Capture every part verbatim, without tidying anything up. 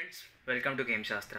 Friends, welcome to केम शास्त्रा।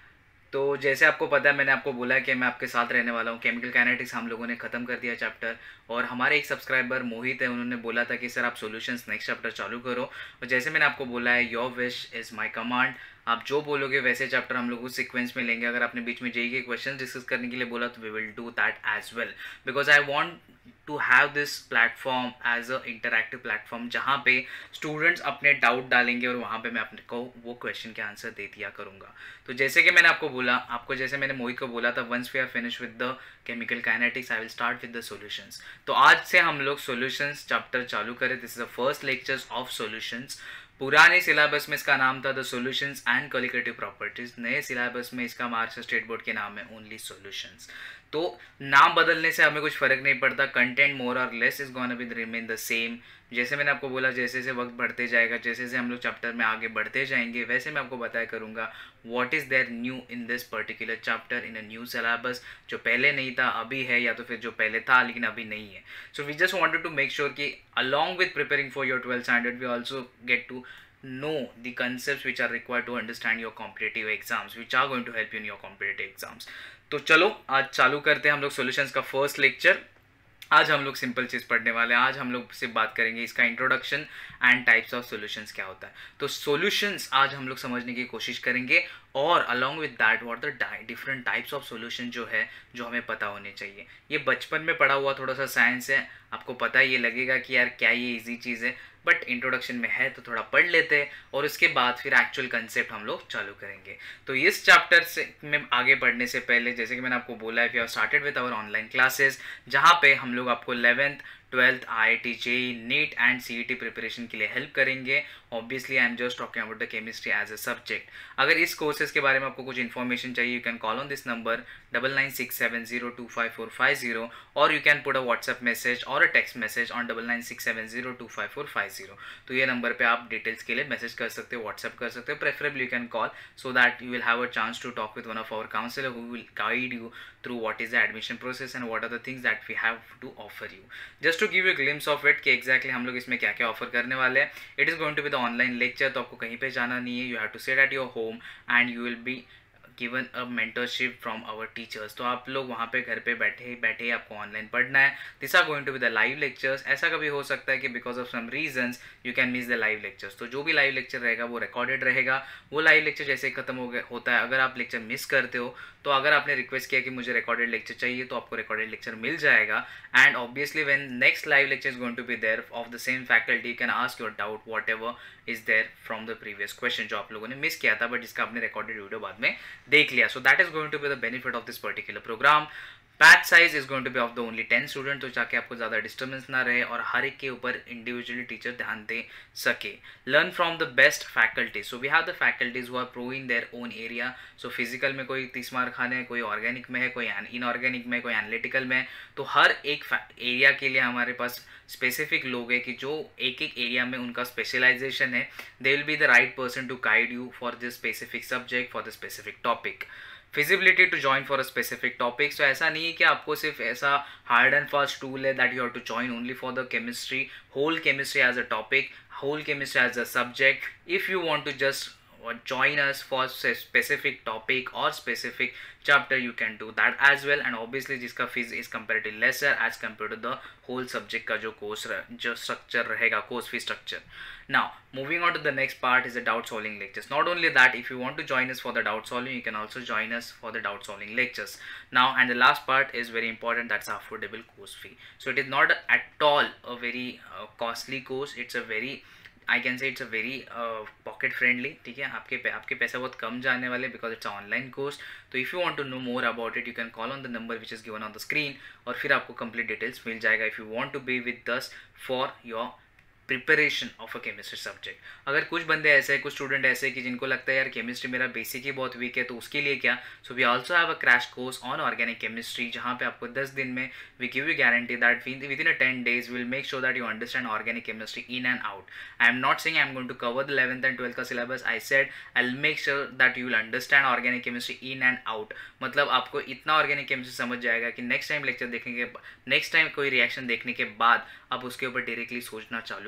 तो जैसे आपको पता है, मैंने आपको बोला कि मैं आपके साथ रहने वाला हूँ। केमिकल काइनेटिक्स हम लोगों ने ख़त्म कर दिया चैप्टर, और हमारे एक सब्सक्राइबर मोहित है, उन्होंने बोला था कि सर आप सॉल्यूशंस नेक्स्ट चैप्टर चालू करो। और जैसे मैंने आपको बोला है, your wish is my command. आप जो बोलोगे वैसे चैप्टर हम लोग उस सीक्वेंस में लेंगे। अगर आपने बीच में जेई के क्वेश्चन डिस्कस करने के लिए बोला तो we will do that as well, because I want to have this platform as a interactive platform, जहाँ पे स्टूडेंट्स अपने डाउट डालेंगे और वहाँ पे मैं अपने को वो क्वेश्चन के आंसर दे दिया करूँगा। तो जैसे कि मैंने आपको बोला, आपको जैसे मैंने मोहित को बोला था, once we are finish with the chemical kinetics I will start with the solutions. तो आज से हम लोग सॉल्यूशंस चैप्टर चालू करें। This is the first lectures of solutions. पुराने सिलेबस में इसका नाम था the solutions and qualitative properties. नए सिलेबस में इसका महाराष्ट्र स्टेट बोर्ड के नाम है ओनली सॉल्यूशंस। तो नाम बदलने से हमें कुछ फर्क नहीं पड़ता। कंटेंट मोर और less is gonna be remain the same. जैसे मैंने आपको बोला, जैसे जैसे वक्त बढ़ते जाएगा, जैसे जैसे हम लोग चैप्टर में आगे बढ़ते जाएंगे, वैसे मैं आपको बताया करूँगा what is there new in this particular chapter in a new syllabus, जो पहले नहीं था अभी है, या तो फिर जो पहले था लेकिन अभी नहीं है। So we just wanted to make sure कि along with preparing for your twelfth standard we also get to know the concepts which are required to understand your competitive exams, which are going to help you in your competitive exams. तो चलो आज चालू करते हैं हम लोग solutions का first lecture. आज हम लोग सिंपल चीज़ पढ़ने वाले हैं। आज हम लोग सिर्फ बात करेंगे इसका introduction and types of solutions क्या होता है। तो सॉल्यूशंस आज हम लोग समझने की कोशिश करेंगे, और along with that what the different types of solution जो है जो हमें पता होने चाहिए। ये बचपन में पढ़ा हुआ थोड़ा सा साइंस है, आपको पता है, ये लगेगा कि यार क्या ये इजी चीज़ है, बट इंट्रोडक्शन में है तो थोड़ा पढ़ लेते हैं, और उसके बाद फिर एक्चुअल कंसेप्ट हम लोग चालू करेंगे। तो इस चैप्टर से में आगे बढ़ने से पहले, जैसे कि मैंने आपको बोला है, we have started with our online classes, जहाँ पे हम लोग आपको eleventh twelfth I I T JEE NEET and C E T preparation के लिए हेल्प करेंगे। Obviously I am just talking about the chemistry as a subject. अगर इस कोर्सेज के बारे में आपको कुछ इन्फॉर्मेशन चाहिए, you can call on this number double nine six seven zero two five four five zero, और you can put a WhatsApp message और a text message on double nine six seven zero two five four five zero. तो ये number पे आप details के लिए message कर सकते हो, व्हाट्सएप कर सकते हो, preferably you can call, so that you will have a chance to talk with one of our counsellor who will guide you through what is the admission process and what are the things that we have to offer you. Just to give you a glimpse of it कि exactly हम लोग इसमें क्या क्या offer करने वाले हैं. It is going to be the online lecture, तो आपको कहीं पे जाना नहीं है. You have to sit at your home and you will be given a mentorship from our teachers. तो आप लोग वहाँ पे घर पे बैठे बैठे आपको ऑनलाइन पढ़ना है. This are going to be the live lectures. ऐसा कभी हो सकता है कि because of some reasons you can miss the live lectures, तो जो भी लाइव लेक्चर रहेगा वो रिकॉर्डेड रहेगा. वो लाइव लेक्चर जैसे खत्म हो गया होता है, अगर आप लेक्चर मिस करते हो, तो अगर आपने रिक्वेस्ट किया कि मुझे रिकॉर्डेड लेक्चर चाहिए, तो आपको रिकॉर्डेड लेक्चर मिल जाएगा. And obviously when next live lecture is going to be there of the same faculty, you can ask your doubt whatever is there from the previous question जो आप लोगों ने miss किया था, but जिसका आपने रिकॉर्डेड वीडियो बाद में देख लिया. So that is going to be the benefit of this particular program. Batch size is going to be of the only ten student, तो जाके आपको ज़्यादा डिस्टर्बेंस ना रहे और हर एक के ऊपर इंडिविजुअली टीचर ध्यान दे सके. Learn from the best faculty. So we have the faculties who are pro in their own area. So physical में कोई तीस मार्क खाने, कोई ऑर्गेनिक में है, कोई इनऑर्गेनिक में, कोई एनालिटिकल में. तो हर एक एरिया के लिए हमारे पास स्पेसिफिक लोग हैं कि जो एक एक एरिया में उनका स्पेशलाइजेशन है. They will be the right person to guide you for this specific subject, for the specific topic. Feasibility to join for a specific topic. तो ऐसा नहीं है कि आपको सिर्फ ऐसा हार्ड एंड फास्ट टूल है that you have to join only for the chemistry, whole chemistry as a topic, whole chemistry as a subject. If you want to just uh, join us for a specific topic or specific chapter, you can do that as well. And obviously जिसका fees is comparatively lesser as compared to the whole subject का जो course जो structure रहेगा, course fee structure. Now moving on to the next part is the doubt solving lectures. Not only that, if you want to join us for the doubt solving, you can also join us for the doubt solving lectures. Now and the last part is very important, that's affordable course fee. So it is not at all a very uh, costly course. It's a very, I can say it's a very pocket friendly. ठीक है, आपके आपके पैसे बहुत कम जाने वाले because it's online course. तो if you want to know more about it, you can call on the number which is given on the screen, और फिर आपको कंप्लीट डिटेल्स मिल जाएगा. If you want to be with us for your preparation of a chemistry subject. अगर कुछ बंदे ऐसे हैं, कुछ स्टूडेंट ऐसे हैं कि जिनको लगता है यार केमिस्ट्री मेरा बेसिक ही बहुत वीक है, तो उसके लिए क्या, so we also have a crash course on organic chemistry, जहाँ पे आपको दस दिन में we give you guarantee that within a ten days will make sure that you understand organic chemistry in and out. I am not saying I am going to cover the eleventh and twelfth का syllabus. I said I will make sure that you will understand organic chemistry in and out. मतलब आपको इतना organic chemistry समझ जाएगा कि next time lecture देखने के next time कोई रिएक्शन देखने के बाद आप उसके ऊपर डायरेक्टली सोचना चालू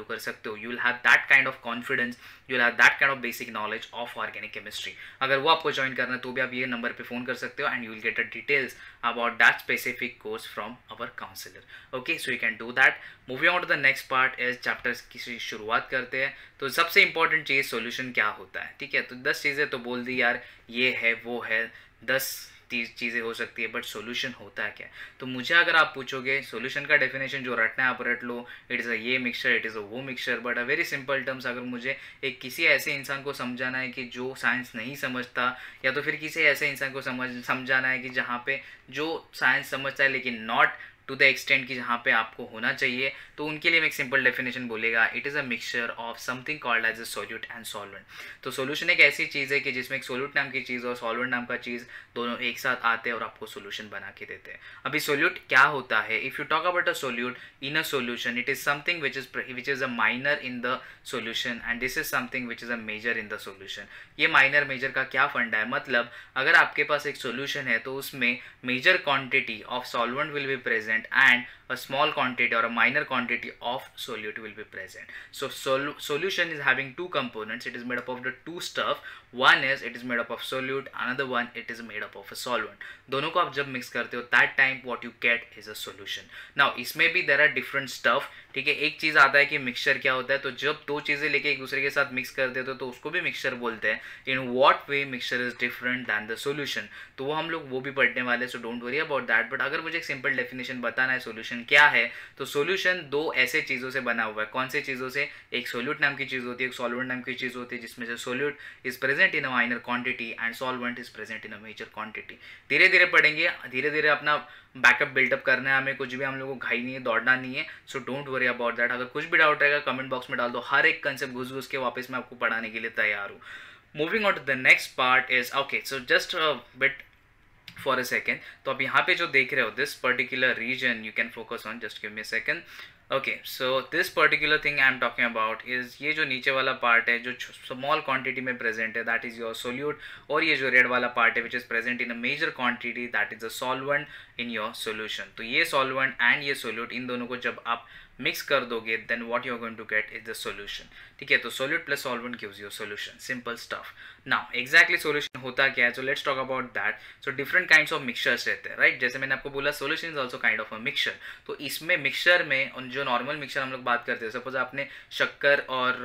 कर सकते हो, you will have that kind of confidence, you will have that kind of basic knowledge of organic chemistry. अगर वो आपको ज्वाइन करना है तो भी आप ये नंबर पे फ़ोन कर सकते हो and you will get the details about that specific course from our counsellor. Okay, so you can do that. Moving on to the next part is chapters की शुरुआत करते हैं। तो सबसे इंपॉर्टेंट चीज़ सोल्यूशन क्या होता है, ठीक है। तो दस चीज़ें तो बोल दी यार, ये है वो है, दस चीज़ें हो सकती है, बट सॉल्यूशन होता है क्या। तो मुझे अगर आप पूछोगे सॉल्यूशन का डेफिनेशन जो रटना है आप रट लो, इट इज़ अ ये मिक्सचर, इट इज़ अ वो mixture, but a very simple terms अगर मुझे एक किसी ऐसे इंसान को समझाना है कि जो साइंस नहीं समझता, या तो फिर किसी ऐसे इंसान को समझ समझाना है कि जहाँ पे जो साइंस समझता है लेकिन नॉट टू द एक्सटेंट कि जहाँ पे आपको होना चाहिए, तो उनके लिए मैं एक सिंपल डेफिनेशन बोलेगा, it is a mixture of something called as a solute and solvent. तो सोल्यूशन एक ऐसी चीज़ है कि जिसमें एक सोल्यूट नाम की चीज़ और सॉल्वेंट नाम का चीज़ दोनों एक साथ आते हैं और आपको सोल्यूशन बना के देते हैं। अभी सोल्यूट क्या होता है, if you talk about a solute in a solution, it is something which is which is a minor in the solution and this is something which is a major in the solution. ये minor major का क्या फंडा है, मतलब अगर आपके पास एक solution है तो उसमें major quantity of solvent will be present and a small quantity or a minor quantity of solute will be present. So sol solution is having two components. It is made up of the two stuff. One is it is made up of solute, another one it is made up of a solvent. दोनों को आप जब mix करते हो that time what you get is a solution. Now इसमें भी there are different stuff, ठीक है। एक चीज़ आता है कि मिक्सचर क्या होता है, तो जब दो चीज़ें लेके एक दूसरे के साथ मिक्स कर देते हो तो उसको भी मिक्सचर बोलते हैं। In what way mixture is different than the solution, तो वो हम लोग वो भी पढ़ने वाले, so don't worry about that. But अगर मुझे एक सिंपल डेफिनेशन बताना है सॉल्यूशन क्या है, तो सॉल्यूशन दो ऐसे चीज़ों से बना हुआ है। कौन से चीज़ों से, एक सोल्यूट नाम की चीज़ होती है, एक सॉल्वेंट नाम की चीज़ होती है, जिसमें से solute is present in a minor quantity and solvent is present in a major quantity. धीरे धीरे पढ़ेंगे, धीरे धीरे अपना बैकअप बिल्डअप करना है हमें, कुछ भी हम लोगों को घाई नहीं है, दौड़ना नहीं है, so don't worry about that. अगर कुछ भी डाउट रहेगा कमेंट बॉक्स में डाल दो, हर एक कंसेप्ट घुस घुस के वापस मैं आपको पढ़ाने के लिए तैयार हूँ। Moving on to the next part is okay, so just bit for a second. तो आप यहाँ पे जो देख रहे हो this particular region you can focus on, just give me a second. Okay, so this particular thing I am talking about is ये जो नीचे वाला पार्ट है जो स्मॉल क्वांटिटी में प्रेजेंट है दैट इज योर सोल्यूट, और ये जो रेड वाला पार्ट है which is present in a major quantity that is a solvent in your solution. तो ये सॉल्वेंट एंड ये सोल्यूट, इन दोनों को जब आप मिक्स कर दोगे then what you are going to get is the solution, ठीक है। तो solute plus solvent gives you solution, simple stuff. Now exactly solution होता क्या है, so let's talk about that. So different kinds of mixtures रहते हैं, right. जैसे मैंने आपको बोला solution is also kind of a mixture. तो इसमें मिक्सचर में जो नॉर्मल मिक्सचर हम लोग बात करते हैं, सपोज आपने शक्कर और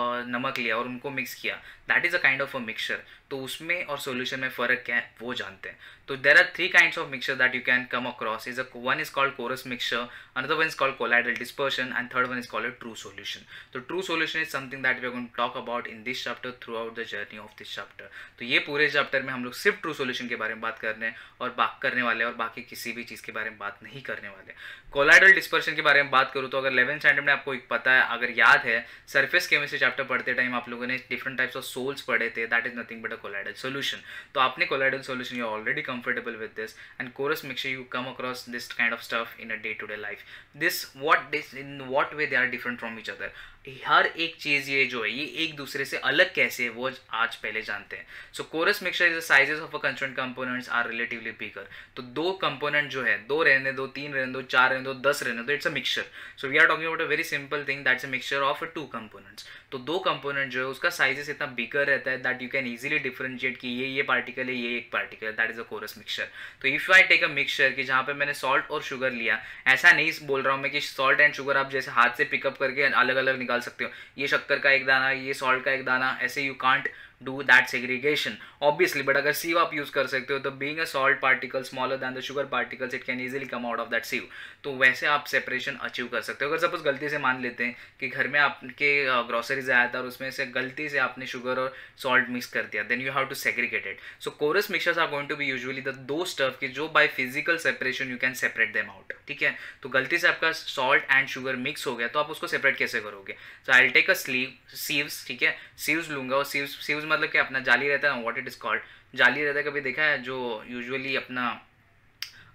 नमक लिया और उनको मिक्स किया, that is a kind of a mixture. तो उसमें और सॉल्यूशन में फ़र्क क्या है वो जानते हैं। तो there are three kinds of mixture that you can come across. Is one is called coarse mixture, another one is called colloidal dispersion and third one is called true solution. तो true solution is something that we are going to talk about in this chapter throughout the journey of this chapter. तो ये पूरे chapter में हम लोग सिर्फ true solution के बारे में बात करने और बात करने वाले और बाकी किसी भी चीज़ के बारे में बात नहीं करने वाले। कोलाइडल डिस्पर्शन के बारे में बात करूँ तो अगर इलेवेंथ स्टैंडर्ड में आपको एक पता है, अगर याद है, सरफेस केमिस्ट्री चैप्टर पढ़ते टाइम आप लोगों ने डिफरेंट टाइप्स ऑफ सोल्स पढ़े थे, that is nothing but a colloidal solution. तो आपने colloidal solution, you are already comfortable with this, and coarse mixture you come across this kind of stuff in a day to day life. This what this in what way they are different from each other. हर एक चीज़ ये जो है ये एक दूसरे से अलग कैसे है वो आज पहले जानते हैं। So coarse mixture is the sizes of a constituent components are relatively bigger. तो दो कंपोनेंट जो है, दो रहने दो, तीन रहने दो, चार रहने दो, दस रहने दो, it's a mixture. So we are talking about a very simple thing that's a mixture of two components. तो दो कंपोनेंट जो है उसका साइजेस इतना बिगर रहता है that you can easily differentiate कि ये ये पार्टिकल है, ये एक पार्टिकल है, that is a coarse mixture. तो if I take a mixture कि जहाँ पे मैंने सॉल्ट और शुगर लिया, ऐसा नहीं बोल रहा हूँ मैं कि सॉल्ट एंड शुगर आप जैसे हाथ से पिकअप करके अलग अलग निकाल सकते हो, ये शक्कर का एक दाना, ये सॉल्ट का एक दाना, ऐसे you can't do that segregation obviously, but अगर sieve आप यूज कर सकते हो तो being a salt particle smaller than the sugar particles it can easily come out of that sieve। तो वैसे आप सेपरेशन अचीव कर सकते हो। अगर सपोज गलती से मान लेते हैं कि घर में आपके ग्रोसरीज आया था और उसमें से गलती से आपने शुगर और सॉल्ट मिक्स कर दिया, then you have to segregate it. So coarse mixtures are going to be usually the those stuff के जो by physical separation you can separate them out, ठीक है। तो गलती से आपका सॉल्ट एंड शुगर मिक्स हो गया तो आप उसको सेपरेट कैसे करोगे। So I will take a sleeve sieves, ठीक है, सीव्स लूंगा और सीव्स सीव्स मतलब कि अपना जाली रहता है ना, व्हाट इट इज कॉल्ड, जाली रहता है, कभी देखा है, जो यूजुअली अपना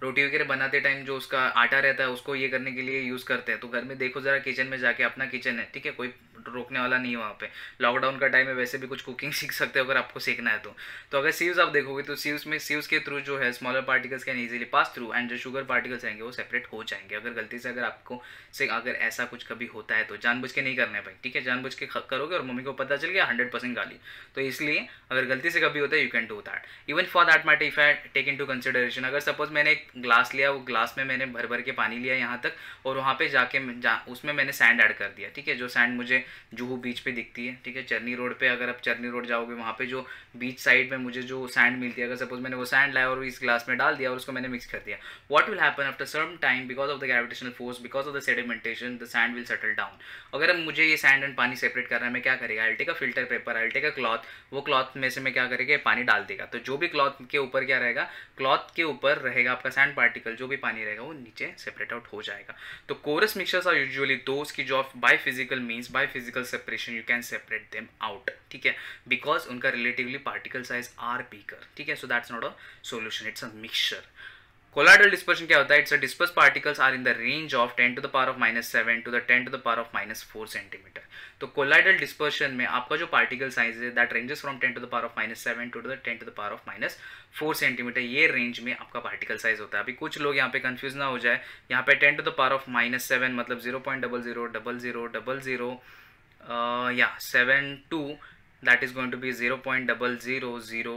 रोटी वगैरह बनाते टाइम जो उसका आटा रहता है उसको ये करने के लिए यूज़ करते हैं। तो घर में देखो ज़रा किचन में जाके, अपना किचन है ठीक है, कोई रोकने वाला नहीं है वहाँ पे। लॉकडाउन का टाइम है, वैसे भी कुछ कुकिंग सीख सकते हो अगर आपको सीखना है तो। तो अगर सीव्स आप देखोगे तो सीव्स में सीव्स के थ्रू जो है smaller particles can easily pass through and जो शुगर पार्टिकल्स रहेंगे वो सेपरेट हो जाएंगे। अगर गलती से अगर आपको से अगर ऐसा कुछ कभी होता है तो जानबूझ के नहीं करना है भाई, ठीक है। जानबूझ के करोगे और मम्मी को पता चल गया हंड्रेड परसेंट गाली। तो इसलिए अगर गलती से कभी होता है you can do that. Even for that matter if I take into consideration, अगर सपोज मैंने एक ग्लास लिया, वो ग्लास में मैंने भर भर के पानी लिया यहाँ तक, और वहाँ पे जाके जा, उसमें मैंने सैंड ऐड कर दिया, ठीक है। जो सैंड मुझे जुहू बीच पे दिखती है, ठीक है, चरनी रोड पे। अगर आप चरनी रोड जाओगे वहाँ पे जो बीच साइड में मुझे जो सैंड मिलती है, अगर सपोज मैंने वो सैंड लाया और इस ग्लास में डाल दिया और उसको मैंने मिक्स कर दिया, what will happen after some time because of the gravitational force, because of the sedimentation, the sand will settle down. अगर अब मुझे ये सैंड एंड पानी सेपरेट करना है, मैं क्या करेगा, I take a filter paper, I take a cloth, वो क्लॉथ में से मैं क्या करेगा पानी डाल देगा। तो जो भी क्लॉथ के ऊपर क्या रहेगा, क्लॉथ के ऊपर रहेगा आपका सैंड पार्टिकल, जो भी पानी रहेगा वो नीचे सेपरेट आउट हो जाएगा। तो coarse mixtures are usually those की जो by physical means, by physical separation you can separate them out, ठीक है, बिकॉज उनका relatively particle size are bigger, ठीक है। So that's not a solution, it's a mixture. Colloidal dispersion क्या होता है, it's a disperse particles are in the range of ten to the power of minus seven to the ten to the power of minus four centimetre. तो colloidal dispersion में आपका जो particle size है that ranges from ten to the power of minus seven to the ten to the power of minus four centimetre, ये range में आपका particle size होता है। अभी कुछ लोग यहाँ पे कंफ्यूज ना हो जाए, यहाँ पे ten to the power of minus seven मतलब zero point double zero double zero double zero या seven two, that is going to be zero point double zero zero,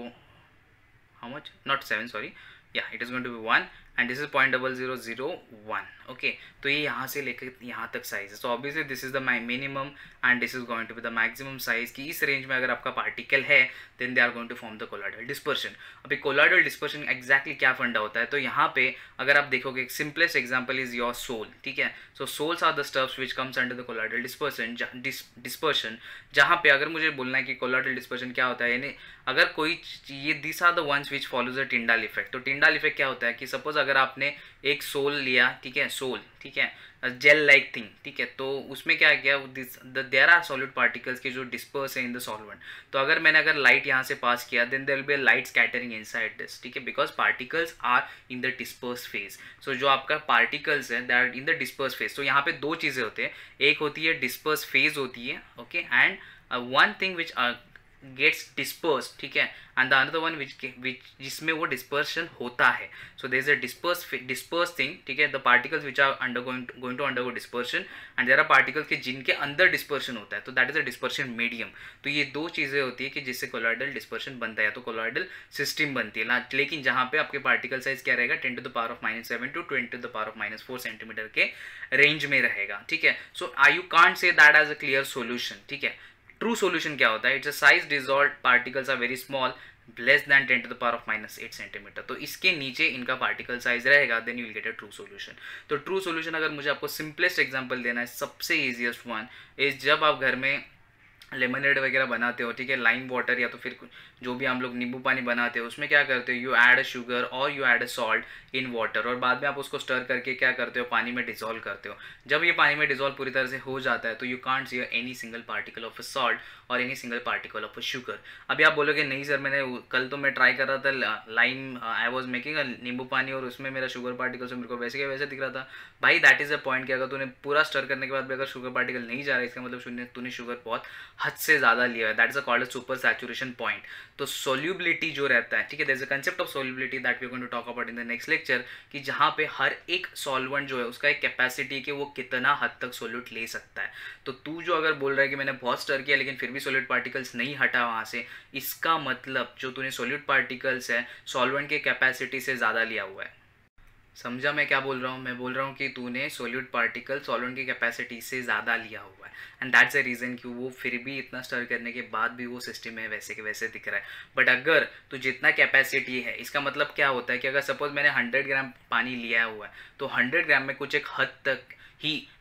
how much, not seven, sorry, yeah, it is going to be one and this is zero point zero zero zero one, okay। तो ये यहाँ से लेकर यहाँ तक size है। So obviously this is the minimum and this is going to be the maximum size, कि इस रेंज में अगर आपका पार्टिकल है then they are going to form the colloidal dispersion. अभी कोलाइडल डिस्पर्शन एक्जैक्टली क्या फंडा होता है, तो यहाँ पे अगर आप देखोगे simplest example is your sol, ठीक है। So sols are the stuffs which comes under the colloidal dispersion dispersion जहाँ पे अगर मुझे बोलना है कि कोलाइडल डिस्पर्शन क्या होता है, यानी अगर कोई ये this are the ones which follows the Tyndall effect. तो टिंडाल इफेक्ट क्या होता है कि सपोज अगर आपने एक सोल लिया, ठीक है, सोल, ठीक है, जेल लाइक थिंग, ठीक है, तो उसमें क्या किया, देयर आर सॉलिड पार्टिकल्स के जो डिस्पर्स है इन द सॉल्वेंट। तो अगर मैंने अगर लाइट यहाँ से पास किया then there will be a light scattering inside this, ठीक है, because particles are in the disperse phase. So जो आपका पार्टिकल्स है that in the disperse phase. तो यहाँ पे दो चीज़ें होती है, एक होती है डिस्पर्स फेज होती है, okay, and one thing which gets disperse, ठीक है, and the another one which which जिसमें वो डिस्पर्शन होता है। So there is a disperse disperse thing, ठीक है, the particles which are under going going to undergo dispersion and there are particles के जिनके अंदर डिस्पर्शन होता है, तो that is a dispersion medium. तो ये दो चीज़ें होती है कि जिससे कोलाइडल डिस्पर्शन बनता है, तो कोलाइडल सिस्टम बनती है। लेकिन जहाँ पे आपके पार्टिकल साइज क्या रहेगा, ten to the power of minus seven to twenty to the power of minus four centimetre के रेंज में रहेगा, ठीक है। So I you can't say that as a clear solution, ठीक है। ट्रू सॉल्यूशन क्या होता है, it's a size dissolved particles are very small less than ten to the power of minus eight centimetre. तो इसके नीचे इनका पार्टिकल साइज रहेगा, then you will get a true solution. तो ट्रू सॉल्यूशन अगर मुझे आपको सिंपलेस्ट एग्जांपल देना है, सबसे इजीएस्ट वन इज जब आप घर में लेमनेड वगैरह बनाते हो, ठीक है, लाइम वाटर या तो फिर जो भी हम लोग नींबू पानी बनाते हो, उसमें क्या करते हो, यू ऐड अ शुगर और you add a salt in water, और बाद में आप उसको स्टर करके क्या करते हो, पानी में डिसॉल्व करते हो। जब ये पानी में डिसॉल्व पूरी तरह से हो जाता है तो you can't see any single particle of a salt और any single particle of a sugar. अभी आप बोलोगे नहीं सर, मैंने कल तो मैं ट्राई कर रहा था लाइम, आई वॉज मेकिंग नींबू पानी और उसमें मेरा शुगर पार्टिकल से मेरे को वैसे के वैसे दिख रहा था। भाई दैट इज अ पॉइंट कि अगर तूने पूरा स्टर करने के बाद भी अगर शुगर पार्टिकल नहीं जा रहा है, इसका मतलब तूने शुगर बहुत हद से ज़्यादा लिया है, that is a called super saturation point. तो सोल्यूबिलिटी जो रहता है, ठीक है, there is a concept of solubility that we are going to talk about in the next lecture, कि जहाँ पे हर एक सॉल्वेंट जो है उसका एक कैपेसिटी कि वो कितना हद तक सोल्यूट ले सकता है। तो तू जो अगर बोल रहा है कि मैंने बहुत स्टर किया लेकिन फिर भी सोल्यूट पार्टिकल्स नहीं हटा वहाँ से, इसका मतलब जो तूने सोल्यूट पार्टिकल्स है सॉल्वेंट के कैपेसिटी से ज़्यादा लिया हुआ है। समझा मैं क्या बोल रहा हूँ? मैं बोल रहा हूँ कि तूने सोल्यूट पार्टिकल सॉल्वेंट की कैपेसिटी से ज़्यादा लिया हुआ है, एंड दैट्स द रीज़न कि वो फिर भी इतना स्टर करने के बाद भी वो सिस्टम में वैसे के वैसे दिख रहा है। बट अगर तो जितना कैपेसिटी है, इसका मतलब क्या होता है कि अगर सपोज मैंने हंड्रेड ग्राम पानी लिया हुआ है तो हंड्रेड ग्राम में कुछ एक हद तक ही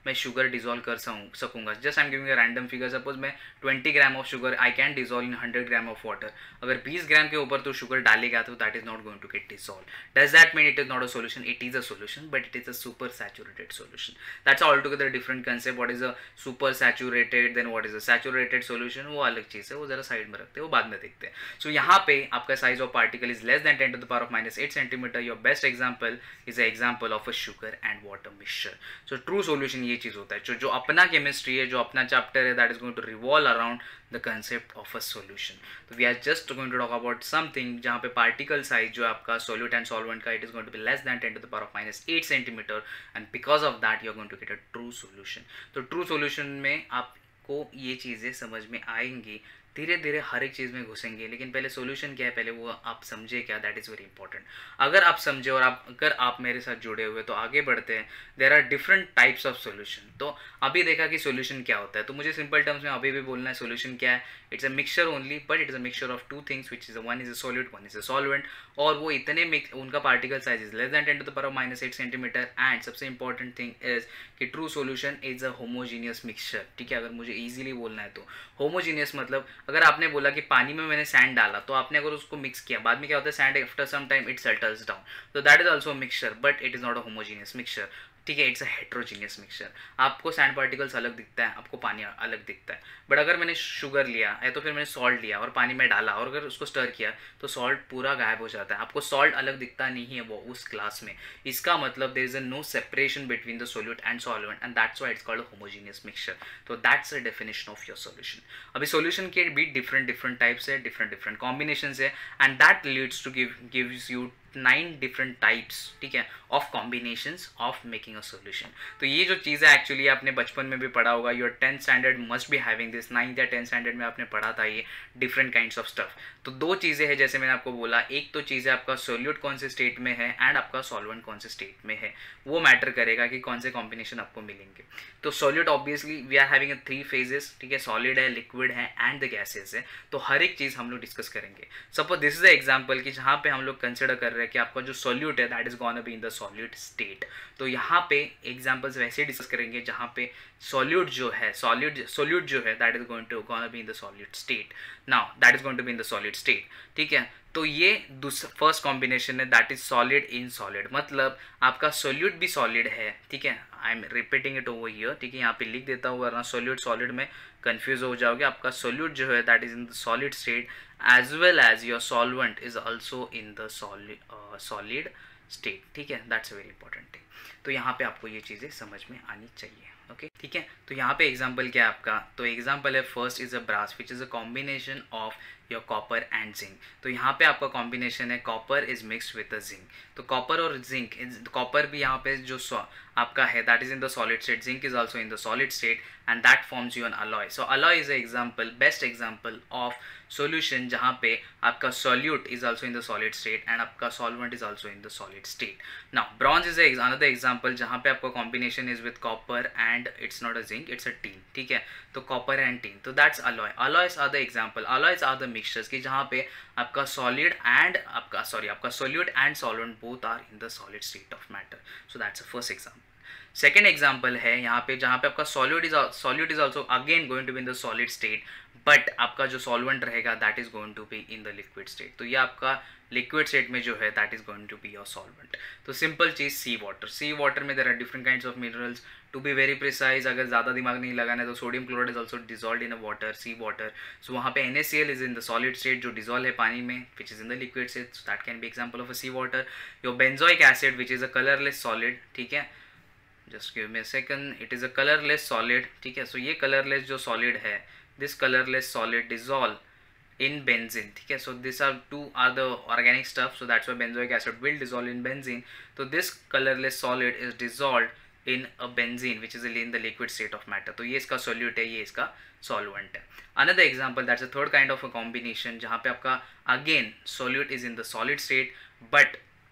मैं शुगर डिजोल्व कर सकूँगा। Just I am giving a random figure, suppose मैं twenty gram of sugar I can dissolve in hundred gram of water. अगर बीस ग्राम के ऊपर तो शुगर डालेगा तो that is not going to get dissolve. Does that mean it is not a solution? It is a solution, but it is a super saturated solution. That's all together different concept. What is a super saturated, then what is a saturated solution, वो अलग चीज़ है, वो जरा side में रखते हैं, वो बाद में देखते हैं। सो so, यहाँ पे आपका size of particle is less than ten to the power of minus eight centimetre. Your best example is a example of a sugar and water mixture. So true solution ये चीज़ होता है, जो जो अपना केमिस्ट्री है, जो अपना चैप्टर है, that is going to revolve around the concept of a solution. तो we are just going to talk about something जहाँ पे पार्टिकल साइज जो आपका सॉल्यूट एंड सॉल्वेंट का, it is going to be less than ten to the power of minus eight centimetre, and because of that you are going to get a true solution. तो true solution में आपको ये चीज़ें समझ में आएंगी, धीरे धीरे हर एक चीज़ में घुसेंगे, लेकिन पहले सॉल्यूशन क्या है पहले वो आप समझे क्या, दैट इज़ वेरी इंपॉर्टेंट। अगर आप समझे और आप अगर आप मेरे साथ जुड़े हुए तो आगे बढ़ते हैं। There are different types of solution. तो अभी देखा कि सॉल्यूशन क्या होता है, तो मुझे सिंपल टर्म्स में अभी भी बोलना है सॉल्यूशन क्या है। It's a mixture only, but it's a mixture of two things which is one is a solid, one is a solvent, और वो इतने मिक्स, उनका particle size is less than ten to the power of minus eight centimetre. And सबसे important thing is कि true solution is a homogeneous mixture. ठीक है, अगर मुझे ईजिली बोलना है तो होमोजीनियस मतलब अगर आपने बोला कि पानी में मैंने सैंड डाला, तो आपने अगर उसको मिक्स किया, बाद में क्या होता है, sand after some time it settles down, तो that is also mixture, but it is not a homogeneous mixture. ठीक है, इट्स अ हेट्रोजीनियस मिक्सचर। आपको सैंड पार्टिकल्स अलग दिखता है, आपको पानी अलग दिखता है। बट अगर मैंने शुगर लिया या तो फिर मैंने सॉल्ट लिया और पानी में डाला और अगर उसको स्टर किया तो सॉल्ट पूरा गायब हो जाता है, आपको सॉल्ट अलग दिखता नहीं है वो उस क्लास में। इसका मतलब there is a no separation between the solute and solvent, and that's why it's called a homogeneous mixture. तो that's a definition of your solution. अभी सॉल्यूशन के भी डिफरेंट डिफरेंट टाइप्स है, डिफरेंट डिफरेंट कॉम्बिनेशंस है, and that leads to give gives you nine different types, ठीक है, of combinations of making a solution. तो ये जो चीज़ है एक्चुअली आपने बचपन में भी पढ़ा होगा, your tenth standard must be having this. Ninth या टेंथ स्टैंडर्ड में आपने पढ़ा था ये डिफरेंट काइंड्स ऑफ स्टफ। तो दो चीज़ें हैं जैसे मैंने आपको बोला, एक तो चीज़ है आपका सोल्यूट कौन से स्टेट में है एंड आपका सॉल्वेंट कौन से स्टेट में है, वो मैटर करेगा कि कौन से कॉम्बिनेशन आपको मिलेंगे। तो solute obviously we are having three phases, ठीक है, सॉलिड है, लिक्विड है एंड द गैसेस है। तो हर एक चीज़ हम लोग डिस्कस करेंगे। Suppose this is the example कि जहाँ पे हम लोग कंसिडर कर रहे हैं कि आपका जो सॉल्यूट है that is gonna be in the solid state. तो यहाँ पे एग्जांपल्स वैसे डिस्कस करेंगे जहाँ पे सॉल्यूट जो है सॉलिड सॉल्यूट जो है that is going to gonna be in the solid state. Now that is going to be in the solid state, ठीक है। तो ये दूसरा फर्स्ट कॉम्बिनेशन है, that is solid in solid, मतलब आपका सॉल्यूट भी सॉलिड है, ठीक है। I am repeating it over here, ठीक है, यहाँ पे लिख देता हूँ वरना सॉल्यूट सॉलिड में कंफ्यूज हो जाओगे। आपका सॉल्यूट जो है that is in the solid state as well as your solvent is also in the solid solid state, ठीक है। That's a very important thing. तो यहाँ पे आपको ये चीज़ें समझ में आनी चाहिए, ओके, ठीक है। तो यहाँ पे एग्जाम्पल क्या है आपका, तो एग्जाम्पल है first is a brass which is a combination of your copper and zinc. तो यहाँ पे आपका कॉम्बिनेशन है copper is mixed with the zinc. तो कॉपर और जिंक, कॉपर भी यहाँ पे जो आपका है that is in the solid state, zinc is also in the solid state, and that forms you an alloy. So alloy is a example, best example of solution जहाँ पे आपका solute is also in the solid state and आपका solvent is also in the solid state. Now bronze is another example जहाँ पे आपका combination is with copper and it's not a zinc, it's a tin, ठीक है। तो copper and tin, तो that's alloy. Alloys are the example, alloys are the mixtures की जहाँ पे आपका सॉलिड एंड आपका सॉरी आपका solute and solvent both are in the solid state of matter. So that's a first example. Second example है यहाँ पे जहाँ पे आपका solute is solute is also again going to be in the solid state, but आपका जो solvent रहेगा that is going to be in the liquid state. तो ये आपका लिक्विड स्टेट में जो है that is going to be your solvent. तो सिंपल चीज सी वाटर, सी वाटर में there are different kinds of minerals. To be very precise, अगर ज़्यादा दिमाग नहीं लगाना है तो sodium chloride is also dissolve in a water, sea water. So वहाँ पे N A C L is in the solid state जो डिजॉल्व है पानी में, which is in the liquid state, so that can be example of a sea water. Your benzoic acid which is a colourless solid, ठीक है, just give me a second, it is a colourless solid, ठीक है। So ये colourless जो solid है, this colourless solid dissolve in benzene, ठीक है। So this are two are the organic stuff, so that's why benzoic acid will dissolve in benzene. तो this colourless solid is dissolve in a benzene which is in the liquid state of matter. तो ये इसका solute है, ये इसका solvent है। Another example, that's a third kind of a combination जहाँ पे आपका again solute is in the solid state, but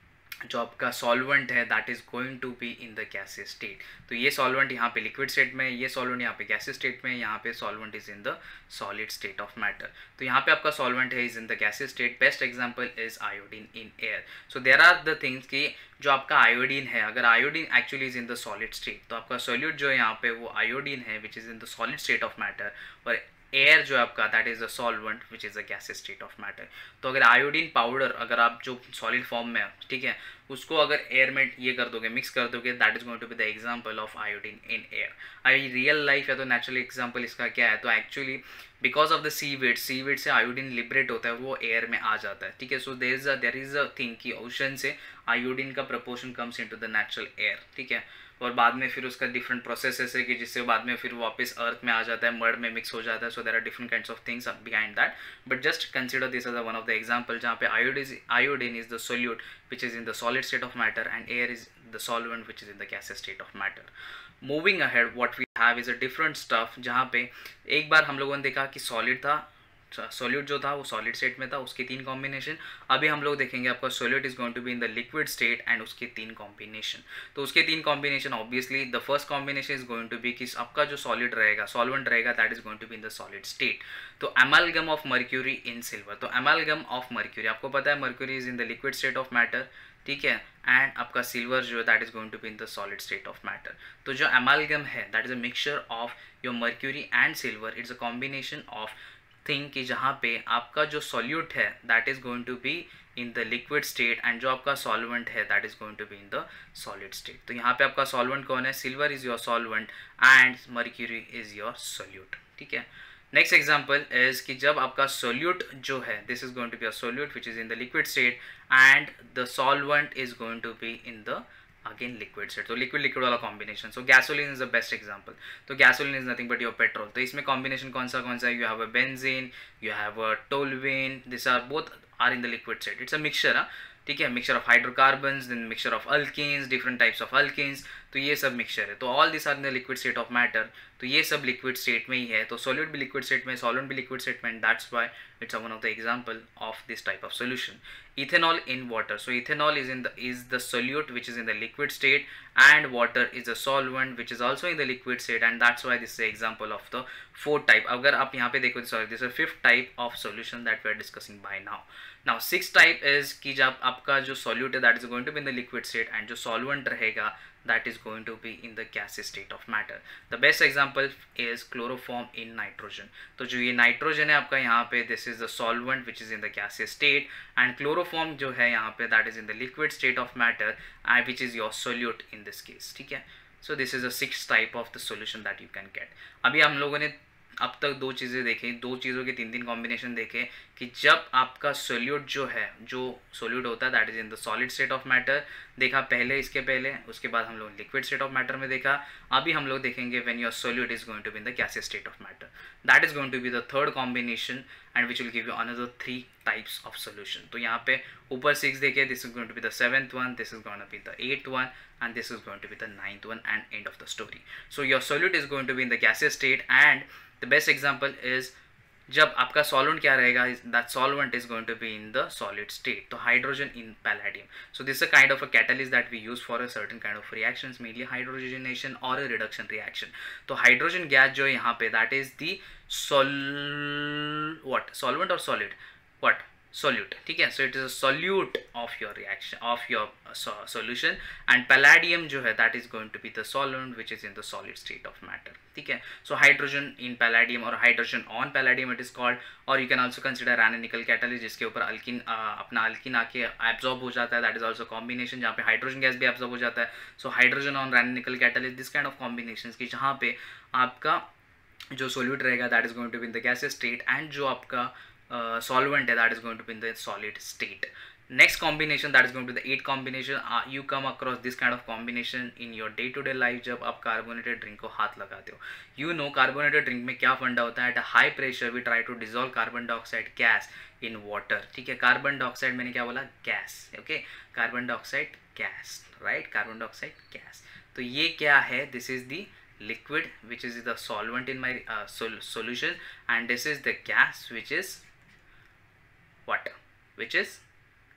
जो आपका सॉल्वेंट है that is going to be in the gaseous state. तो ये सॉल्वेंट यहाँ पे लिक्विड स्टेट में, ये सॉल्वेंट यहाँ पे गैसियस स्टेट में, यहाँ पे solvent is in the solid state of matter. तो यहाँ पे आपका सॉल्वेंट है is in the gaseous state. Best example is iodine in air. So there are the things कि जो आपका आयोडीन है, अगर iodine actually is in the solid state, तो आपका सोल्यूट जो है यहाँ पे वो आयोडीन है which is in the solid state of matter, और एयर जो है आपका that is the solvent which is the gaseous state of matter. तो अगर आयोडीन पाउडर अगर आप जो सॉलिड फॉर्म में है, ठीक है, उसको अगर एयर में ये कर दोगे, मिक्स कर दोगे, that is going to be the example of iodine in air. I real life या तो नेचुरल एग्जांपल इसका क्या है, तो actually because of the seaweed, seaweed से आयोडीन लिबरेट होता है, वो एयर में आ जाता है, ठीक है। So there is a there is a thing कि ओशन से आयोडीन का proportion comes into the natural air, ठीक है, और बाद में फिर उसका डिफरेंट प्रोसेसेस है कि जिससे बाद में फिर वापस अर्थ में आ जाता है, मर्ड में मिक्स हो जाता है। So there are different kinds of things behind that, but just consider this as one of the example जहाँ पे iodine iodine is the solute which is in the solid state of matter and air is the solvent which is in the gaseous state of matter. Moving ahead what we have is a different stuff, जहाँ पे एक बार हम लोगों ने देखा कि solid था, solute जो था वो सॉलिड स्टेट में था, उसके तीन कॉम्बिनेशन। अभी हम लोग देखेंगे आपका solute is going to be in the liquid state and उसके तीन कॉम्बिनेशन। तो उसके तीन combination obviously the first combination is going to be कि आपका जो सॉलिड रहेगा, सॉल्वेंट रहेगा, that is going to be in the solid state. तो amalgam of mercury in silver. तो एमालगम ऑफ मर्क्यूरी, आपको पता है mercury is in the liquid state of matter, ठीक है, एंड आपका सिल्वर जो है that is going to be in the solid state of matter. तो जो एमालगम है that is a mixture of your mercury and silver, it's a combination of thing कि जहाँ पे आपका जो सॉल्यूट है that is going to be in the liquid state and जो आपका सॉल्वेंट है that is going to be in the solid state. तो यहाँ पे आपका सॉल्वेंट कौन है, silver is your solvent and mercury is your solute, ठीक है। नेक्स्ट एग्जांपल इज कि जब आपका सोल्यूट जो है this is going to be a solute which is in the liquid state and the solvent is going to be in the again liquid state. तो liquid liquid वाला combination. So gasoline is the best example. तो gasoline is nothing but your petrol. तो इसमें combination कौन सा कौन सा है, you have a benzene, you have a toluene, this are both are in the liquid state. It's a mixture, हाँ, ठीक है, mixture of hydrocarbons, then mixture of alkanes, different types of alkanes. तो ये सब मिक्सचर है। तो all this are in the liquid state of matter. तो ये सब लिक्विड स्टेट में ही है। तो सॉल्यूट भी लिक्विड स्टेट में, सॉल्वेंट भी लिक्विड स्टेट में, that's why it's one of the example of this type of solution. Ethanol in water. So ethanol is in the is the solute which is in the liquid state and water is a solvent which is also in the liquid state, and that's why this is an example of the fourth type. अगर आप यहाँ पे देखो, sorry, this is a fifth type of solution that we are discussing by now. Now sixth type is कि जब आपका जो solute है that is going to be in the liquid state and जो solvent रहेगा that is going to be in the gaseous state of matter. The best example is chloroform in nitrogen. तो जो ये nitrogen है आपका यहाँ पे this is the solvent which is in the gaseous state and chloroform जो है यहाँ पे that is in the liquid state of matter and which is your solute in this case, ठीक है। So this is a sixth type of the solution that you can get. अभी हम लोगों ने अब तक दो चीज़ें देखी, दो चीज़ों के तीन तीन कॉम्बिनेशन देखे कि जब आपका सोल्यूट जो है, जो सोल्यूट होता है that is in the solid state of matter देखा पहले, इसके पहले, उसके बाद हम लोग लिक्विड स्टेट ऑफ मैटर में देखा। अभी हम लोग देखेंगे when your solute is going to be in the gaseous state of matter, that is going to be the third combination and which will give you another three types of solution. तो यहाँ पे ऊपर six देखे, this is going to be the seventh one, this is going to be the eighth one and this is going to be the ninth one and end of the story. So your solute is going to be in the gaseous state and the best example is जब आपका solvent क्या रहेगा, that solvent is going to be in the solid state. तो hydrogen in palladium. So this is a kind of a catalyst that we use for a certain kind of reactions, mainly hydrogenation or a reduction reaction. तो hydrogen gas जो यहाँ पे that is the sol what solvent or solid what solute, ठीक है। so it is a solute of your reaction of your uh, so, solution and palladium जो है that is going to be the solvent which is in the solid state of matter, ठीक है। so hydrogen in palladium or hydrogen on palladium it is called, or you can also consider ranonical catalyst जिसके ऊपर alkene uh, अपना alkene आके absorb हो जाता है, that is also combination जहाँ पे hydrogen gas भी absorb हो जाता है। so hydrogen on ranonical catalyst, this kind of combinations की जहाँ पे आपका जो solute रहेगा that is going to be in the gaseous state and जो आपका Uh, solvent that is going to be in the solid state. Next combination that is going to be the eighth combination. uh, you come across this kind of combination in your day to day life जब आप carbonated drink को हाथ लगाते हो। you know carbonated drink में क्या फंडा होता है, at a high pressure we try to dissolve carbon dioxide gas in water, ठीक है। कार्बन डाइऑक्साइड मैंने क्या बोला, gas, okay, carbon dioxide gas, right, carbon dioxide gas. तो ये क्या है, this is the liquid which is the solvent in my uh, sol solution and this is the gas which is what, which is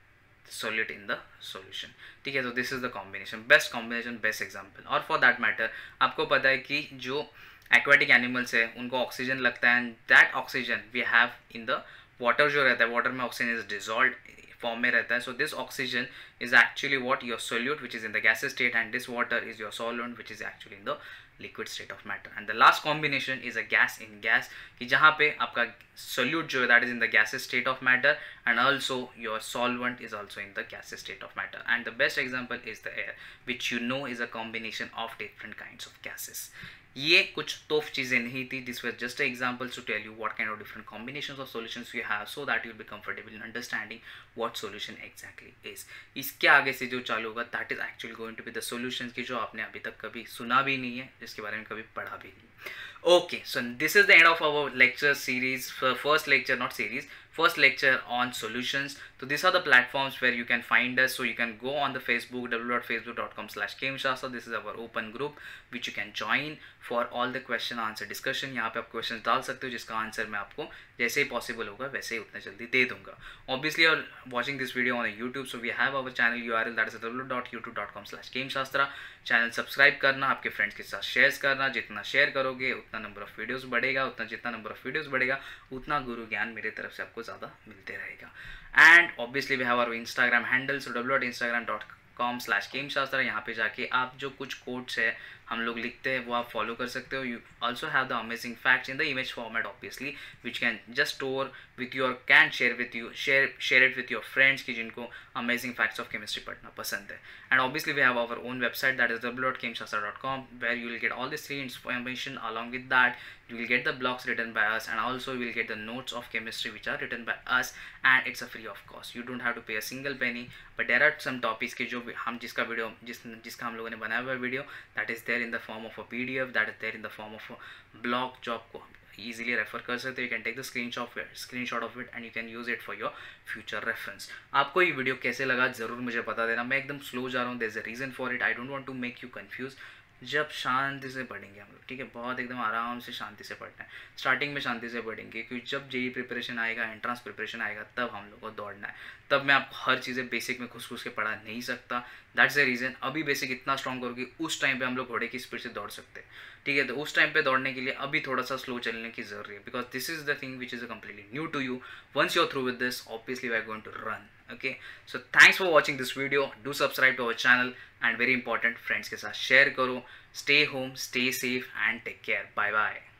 solute in the solution. ठीक है, तो this is the combination, best combination, best example. और for that matter आपको पता है कि जो aquatic animals है उनको ऑक्सीजन लगता है, and that oxygen we have in the water. जो रहता है वाटर में ऑक्सीजन इज डिजॉल्व फॉर्म में रहता है. So this oxygen is actually what your solute which is in the gases state, and this water is your solvent which is actually in the liquid state of matter. And the last combination is a gas in gas, कि जहाँ पे आपका solute जो है that is in the gaseous state of matter, and also your solvent is also in the gaseous state of matter. And the best example is the air, which you know is a combination of different kinds of gases. ये कुछ तोफ चीज़ें नहीं थी. This were just examples to tell you what kind of different combinations of solutions you have, so that you will be comfortable in understanding what solution exactly is. इसके आगे से जो चालू होगा that is actually going to be the solutions की जो आपने अभी तक कभी सुना भी नहीं है, जिसके बारे में कभी पढ़ा भी नहीं. Okay, so this is the end of our lecture series, first lecture, not series, first lecture on solutions. So these are the platforms where you can find us. So you can go on the Facebook, w w w dot facebook dot com slash kemshastra. This is our open group which you can join for all the question answer discussion. यहाँ पे आप question डाल सकते हो जिसका answer मैं आपको जैसे ही पॉसिबल होगा वैसे ही उतना जल्दी दे दूंगा. Obviously you are watching this video on YouTube, so we have our channel U R L, that is w w w dot youtube dot com slash kemshastra. Channel subscribe करना, आपके फ्रेंड्स के साथ share करना. जितना share करोगे उतना number of videos बढ़ेगा, उतना जितना नंबर ऑफ वीडियोस बढ़ेगा उतना गुरु ज्ञान मेरे तरफ से आपको ज़्यादा मिलते रहेगा. And obviously we have our Instagram handle, so डब्ल्यू dot Instagram dot com slash Kemshastra. यहाँ पे जाके आप जो कुछ कोड्स है हम लोग लिखते हैं वो आप फॉलो कर सकते हो. You also have the amazing facts in the image format obviously, which can just store with your can share with you share share it with your friends की जिनको अमेजिंग फैक्ट्स ऑफ केमिस्ट्री पढ़ना पसंद है. And obviously we have our own website, that is डब्ल्यू dot Kemshastra dot com, where you will get all this three information. Along with that you will get the blogs written by us, and also you will get the notes of chemistry which are written by us, and it's a free of cost. You don't have to pay a single penny, but there are some topics के जो हम जिसका video जिस जिसका हम लोगों ने बनाया हुआ video, that is there in the form of a P D F, that is there in the form of a blog जो आपको easily रेफर कर सकते हो. You can take the screenshot screenshot of it and you can use it for your future reference. आपको ये video कैसे लगा ज़रूर मुझे बता देना. मैं एकदम स्लो जा रहा हूँ, there is a reason for it. I don't want to make you confused. जब शांति से पढ़ेंगे हम लोग, ठीक है, बहुत एकदम आराम से शांति से पढ़ना है. स्टार्टिंग में शांति से पढ़ेंगे क्योंकि जब जेई प्रिपरेशन आएगा, एंट्रांस प्रिपरेशन आएगा, तब हम लोग को दौड़ना है. तब मैं आपको हर चीज़ें बेसिक में घुस घुस के पढ़ा नहीं सकता. That's the reason. अभी बेसिक इतना स्ट्रॉन्ग करो कि उस टाइम पे हम लोग घोड़े की स्पीड से दौड़ सकते हैं, ठीक है. तो उस टाइम पे दौड़ने के लिए अभी थोड़ा सा स्लो चलने की जरूरी है, because this is the thing which is completely new to you. Once you are through with this, obviously we are going to run. Okay, so thanks for watching this video. Do subscribe to our channel, and very important, friends के साथ share करो. Stay home, stay safe, and take care. Bye bye.